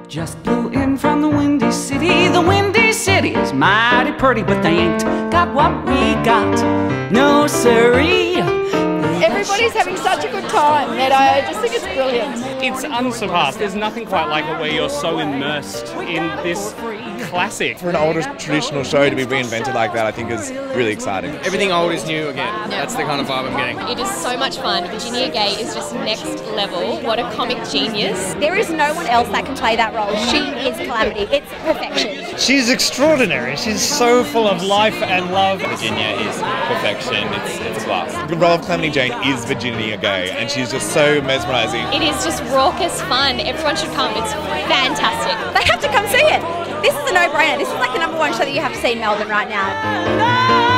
Just blew in from the Windy City. The Windy City is mighty pretty, but they ain't got what we got. No siree. Everybody's having such a good time that I just think it's brilliant. It's unsurpassed. There's nothing quite like it where you're so immersed in this classic. For an older traditional show to be reinvented like that, I think is really exciting. Everything old is new again. That's the kind of vibe I'm getting. It is so much fun. Virginia Gay is just next level. What a comic genius. There is no one else that can play that role. She is Calamity. It's perfection. She's extraordinary. She's so full of life and love. Virginia is perfection. It's class. The role of Calamity Jane is Virginia Gay, and she's just so mesmerising. It is just raucous fun. Everyone should come. It's fantastic. They have to come see it. This is a no-brainer. This is like the #1 show that you have to see in Melbourne right now.